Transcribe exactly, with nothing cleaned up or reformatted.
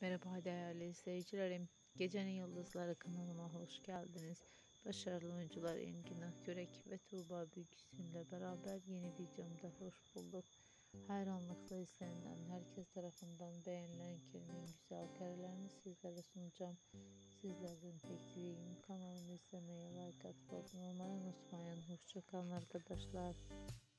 Merhaba değerli izleyicilerim. Gecenin Yıldızları kanalıma hoş geldiniz. Başarılı oyuncular Engin Akyürek ve Tuğba Büyüküstün'le beraber yeni videomda hoş bulduk. Hayranlıkla izlenen, herkes tarafından beğenilen Kerem'in güzel karelerini sizlere sunacağım. Sizlerden tek dileğim kanalımı izlemeye, like atıp abone olmayı unutmayın. Hoşça kalın arkadaşlar.